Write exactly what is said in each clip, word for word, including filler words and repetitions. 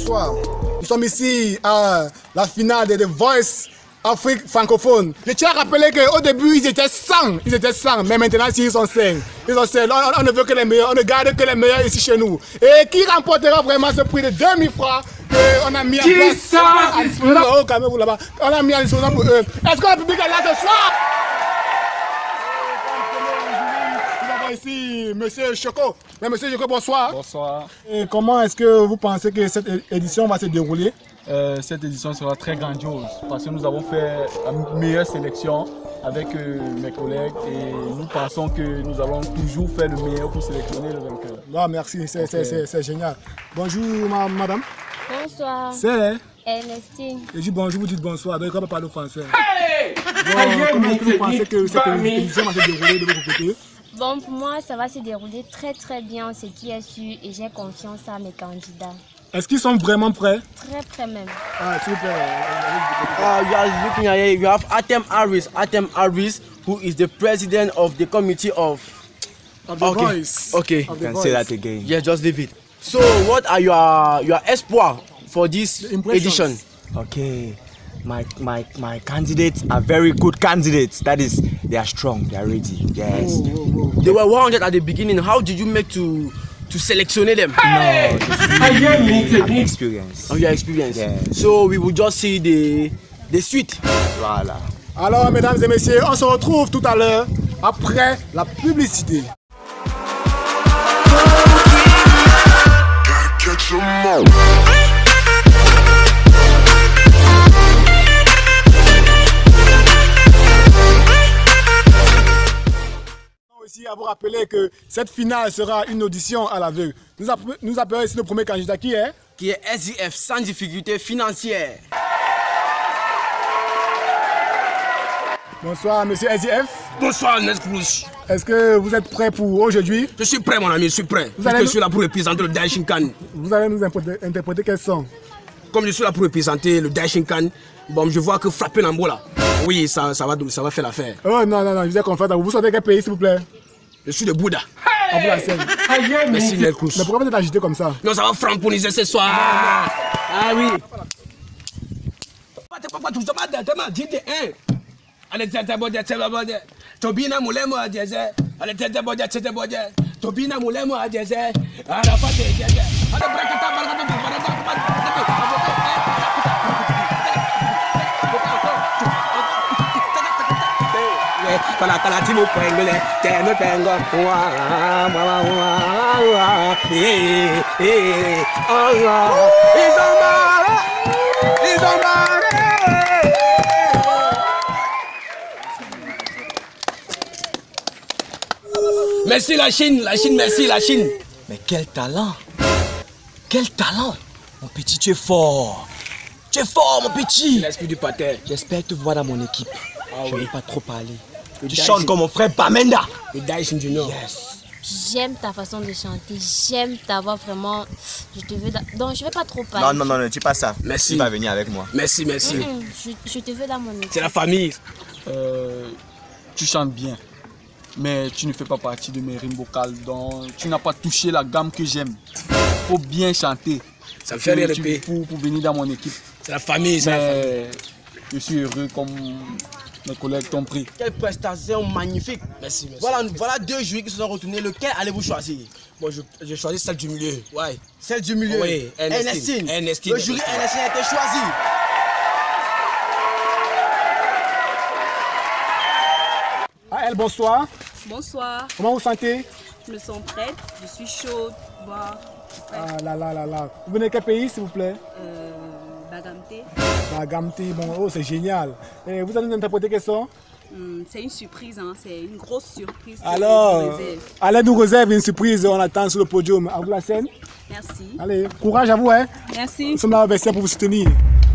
bonsoir. Nous sommes ici à la finale de The Voice Afrique francophone. Je tiens à rappeler qu'au début, ils étaient cent. Ils étaient cent, mais maintenant, ils sont cinq. Ils sont cinq. On, on ne veut que les meilleurs, on ne garde que les meilleurs ici chez nous. Et qui remportera vraiment ce prix de deux mille francs qu'on a mis en place à disposition oh, quand même, là-bas. On a mis en disposition pour eux. Est-ce que le public est là ce soir? Ici, Monsieur Choco. Mais Monsieur Choco, bonsoir. Bonsoir. Et comment est-ce que vous pensez que cette édition va se dérouler? Euh, cette édition sera très grandiose parce que nous avons fait la meilleure sélection avec euh, mes collègues et nous pensons que nous allons toujours faire le meilleur pour sélectionner le vainqueur. Non, merci, c'est okay. Génial. Bonjour ma, madame. Bonsoir. C'est Ernestine. Je dis bonjour, vous dites bonsoir, donc on va parler français. Hey bon, comment est-ce que vous pensez que cette édition va se dérouler de votre côté? Bon, pour moi, ça va se dérouler très très bien, ce qui est sûr, et j'ai confiance à mes candidats. Est-ce qu'ils sont vraiment prêts? Très prêts même. Ah, super. Uh, you are looking at here, you have Atem Harris. Atem Harris, who is the president of the committee of... Of the okay. voice. Okay, of you can voice. say that again. Yeah, just leave it. So, what are your, your espoir for this edition? Okay. My, my, my candidates are very good candidates. That is, they are strong, they are ready. Yes. Whoa, whoa, whoa. They were one hundred at the beginning. How did you make to to selectionate them? Hey! No, just experience. Oh, your experience. Yeah. So we will just see the the suite. Voilà. Alors, mesdames et messieurs, on se retrouve tout à l'heure après la publicité. Ici à vous rappeler que cette finale sera une audition à l'aveugle. Nous, app nous appelons ici le premier candidat qui est Qui est S I F, sans difficulté financière. Bonsoir monsieur S I F. Bonsoir Nescrouche. Est-ce que vous êtes prêt pour aujourd'hui? Je suis prêt mon ami, je suis prêt. Vous Je allez suis là pour représenter le Daishinkan. Vous allez nous interpréter quels sont? Comme je suis là pour représenter le Daishinkan, bon je vois que frapper l'ambo là, oui ça, ça, va, ça va faire l'affaire. Oh non, non, non, je vous ai confiance. Vous sortez quel pays s'il vous plaît? Je suis de Bouddha. On vous la scène. Merci Nescrouche. Mais pourquoi vous êtes agité comme ça? Non, ça va framponiser ce soir. Ah oui. Tobina mulemo adjeze, ale tete boja tete boja. Tobina mulemo adjeze, ala fate adjeze. Ada brakata balgata barata. Kala kala timu pengele, teno tengo wa wa wa wa. Eh eh oh. Isomare. Isomare. Merci la Chine, la Chine, merci la Chine. Mais quel talent! Quel talent! Mon petit, tu es fort! Tu es fort, mon petit! L'esprit du pater. J'espère te voir dans mon équipe. Ah, je ne oui. vais pas trop parler. Le Tu Daishin. chantes comme mon frère Bamenda! Le Daishin du Nord. Yes! J'aime ta façon de chanter, j'aime ta voix vraiment. Je te veux. Donc je vais pas trop parler. Non, non, non, ne dis pas ça. Merci. Tu vas venir avec moi. Merci, merci. Mm -mm, je, je te veux dans mon équipe. C'est la famille. Euh, tu chantes bien, mais tu ne fais pas partie de mes rimes vocales, donc tu n'as pas touché la gamme que j'aime. Il faut bien chanter. Ça me fait rire le Tu- pays. pour, pour venir dans mon équipe. C'est la famille, c'est la famille. Mais je suis heureux comme mes collègues t'ont pris. Quelle prestation magnifique. Merci, merci. Voilà, voilà deux jurys qui se sont retournés. Lequel allez-vous choisir? Bon, je, je choisis celle du milieu. Ouais. Celle du milieu. Oui, Ernestine. Ernestine. Le jury Ernestine a été choisi. Ah, elle, bonsoir. Bonsoir, Comment vous sentez? je me sens prête, je suis chaude, voir Ah là là là là. Vous venez de quel pays s'il vous plaît? euh, Bagamté. La Gamti, bon, oh c'est génial. Et vous allez nous interpréter quels sont? Hum, c'est une surprise, hein, c'est une grosse surprise. que Alors, je vous réserve. allez nous réserve une surprise, on attend sur le podium. À vous la scène. Merci. Allez, courage à vous, hein. Merci. Nous sommes là au vestiaire pour vous soutenir.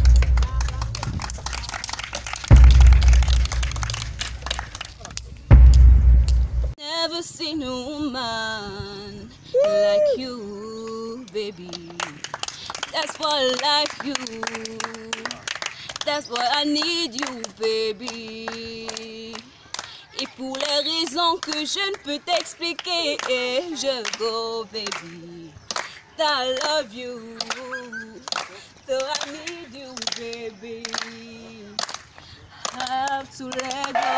Never seen a woman like you, baby. That's why I like you. That's why I need you, baby. Et pour les raisons que je ne peux t'expliquer, je go, baby. I love you. So I need you, baby. I have to let go.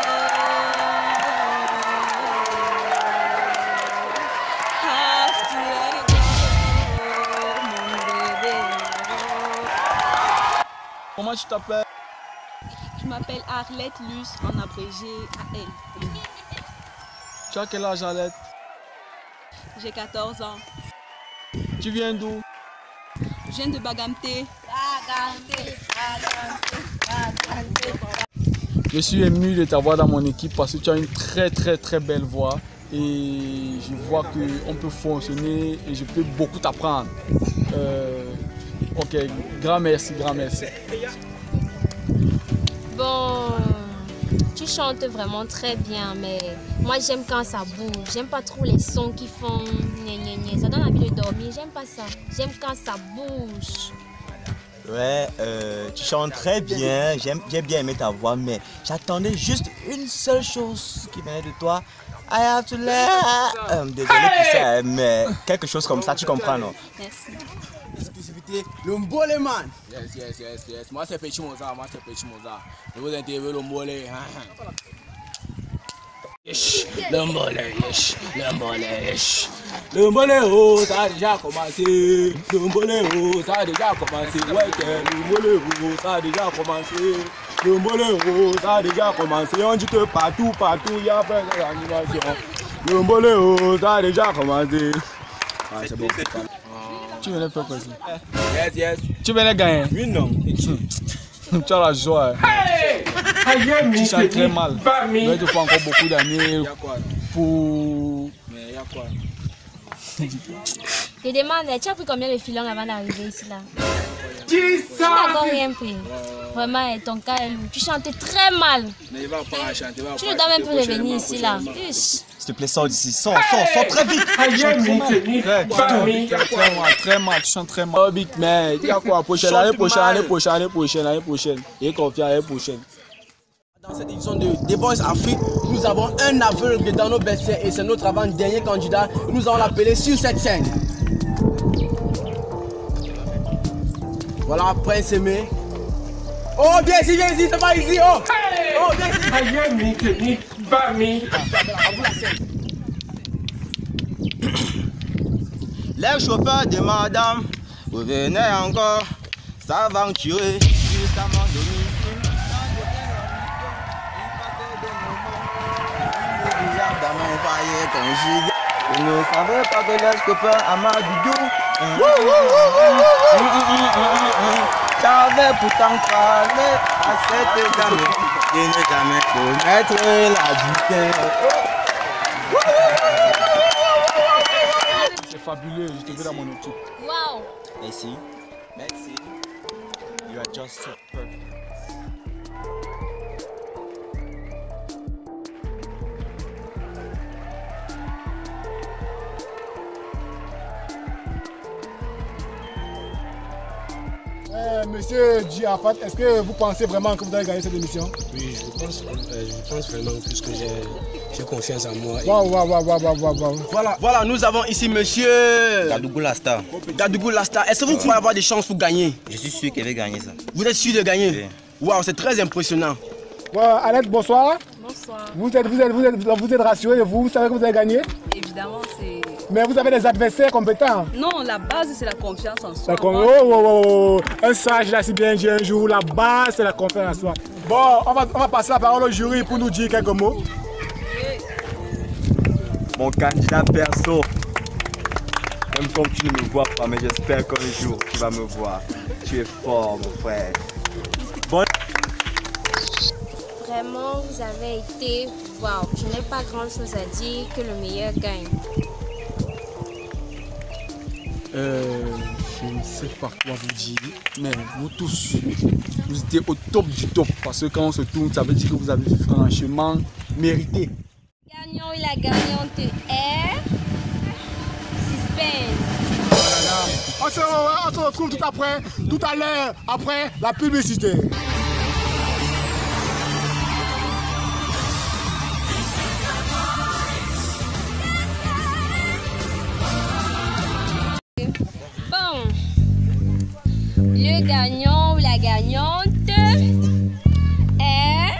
Have to let go, mon bébé. Comment tu t'appelles? Je m'appelle Arlette Luce, en abrégé A L. Tu as quel âge, Arlette? J'ai quatorze ans. Tu viens d'où? Je viens de Bagamté. Je suis ému de t'avoir dans mon équipe parce que tu as une très très très belle voix et je vois qu'on peut fonctionner et je peux beaucoup t'apprendre. Euh, ok, grand merci, grand merci. Bon, tu chantes vraiment très bien, mais moi j'aime quand ça bouge. J'aime pas trop les sons qui font gna gna gna. Ça donne envie de dormir. J'aime pas ça. J'aime quand ça bouge. Ouais, euh, tu chantes très bien, j'ai bien aimé ta voix, mais j'attendais juste une seule chose qui venait de toi. I have to let... Euh, désolé pour ça, mais quelque chose comme ça, tu comprends, non? Merci. Exclusivité, le Mbole man. Yes, yes, yes, yes. Moi c'est Petit Moza, moi c'est Petit Moza. Je vous interviewe le Mbole. Yesh, le Mbole, yesh, le Mbole, yesh. Le Mbole, oh, ça a déjà commencé. Le Mbole, oh, ça a déjà commencé. Ouais, le Mbole, oh, ça a déjà commencé. Le Mbole, oh, ça a déjà commencé. On dit que partout, partout, il y a plein d'animations. Le Mbole, oh, ça a déjà commencé. Ah, c'est bon. Tu venais faire quoi ici? Yes, yes. Tu venais gagner? Oui, non. Tu as la joie. Tu chantes très mal. Il va te faire encore beaucoup d'années pour... Mais il y a quoi? Je demande, tu as pris combien de filons avant d'arriver ici là? Tu n'as encore rien pris. Vraiment, ton cas est lourd. Tu chantais très mal. Mais il va pas chanter. Tu ne dois même plus revenir ici là. Ish. S'il te plaît, sors d'ici, sors, sors, sors très vite. Tu chantes très mal. Très, très mal, très mal, tu chantes très mal. Oh, big man, il y a quoi? Prochaine, l'année prochaine, l'année prochaine, l'année prochaine, l'année prochaine. Il est confiant l'année prochaine. Dans cette édition de The Voice Afrique, nous avons un aveugle dans nos bestiaires et c'est notre avant-dernier candidat. Nous allons l'appeler sur cette scène. Voilà, Prince Aimé. Oh, viens ici, viens ici, c'est pas ici, oh! Oh, viens ici! Les chauffeurs de madame, vous venez encore s'aventurer jusqu'à mon domicile. Dans mon foyer conjugal. Vous ne savez pas que les copains à ma bidou. J'avais pourtant parlé à cette dame de ne jamais connaître la vitesse. C'est fabuleux, je te veux dans mon équipe. Wow. Merci. Merci. You are just so perfect. Euh, monsieur Djiafat, est-ce que vous pensez vraiment que vous allez gagner cette émission? Oui, je pense, euh, je pense vraiment puisque j'ai confiance en moi. Waouh, waouh, waouh, waouh, waouh, waouh. Voilà, voilà, nous avons ici monsieur Gadougou la star. Gadougou Lasta. Est-ce que vous pouvez avoir des chances pour gagner? Je suis sûr qu'elle va gagner ça. Vous êtes sûr de gagner? Waouh, c'est très impressionnant. Ouais, Arlette, bonsoir. Bonsoir. Vous êtes, vous êtes, vous êtes, vous êtes rassuré, vous, vous savez que vous allez gagner? Évidemment, c'est... Mais vous avez des adversaires compétents. Non, la base, c'est la confiance en soi. D'accord. Moi, Oh, oh, oh, oh. Un sage, là, si bien dit un jour, la base, c'est la confiance en soi. Bon, on va, on va passer la parole au jury pour nous dire quelques mots. Mon candidat perso. Même comme tu ne me vois pas, mais j'espère qu'un jour tu vas me voir. Tu es fort, mon frère. Bon. Vraiment, vous avez été... Waouh, je n'ai pas grand-chose à dire que le meilleur gagne. Euh, je ne sais pas quoi vous dire, mais vous tous, vous étiez au top du top. Parce que quand on se tourne, ça veut dire que vous avez franchement mérité. Gagnant et la gagnante est... Suspense. On se, on se retrouve tout après, tout à l'heure, après la publicité. gagnant ou la gagnante est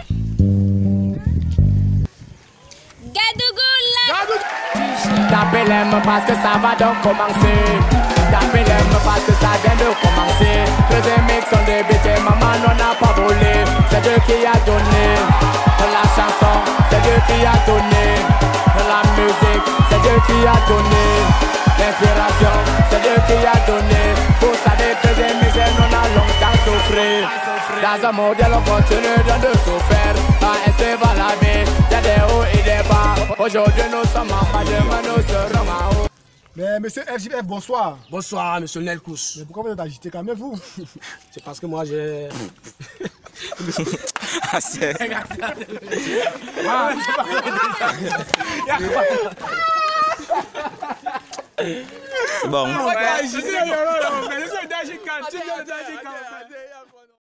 Gadougoula. T'appelles-moi parce que ça va donc commencer. T'appelles-moi parce que ça vient de commencer. Deuxième mix on débuté, maman on n'a pas volé. C'est Dieu qui a donné la chanson, c'est Dieu qui a donné la musique, c'est Dieu qui a donné l'inspiration, c'est Dieu qui a donné. Pour ça des deuxième mix on a longtemps souffert. Dans un modèle on continue de souffrir. A S va la vie, y'a des hauts et des bas. Aujourd'hui nous sommes en bas, demain nous serons en haut. Mais monsieur F J F, bonsoir. Bonsoir, monsieur Nelkous. Mais pourquoi vous êtes agité quand même, vous? C'est parce que moi j'ai. Ah, c'est. Bon.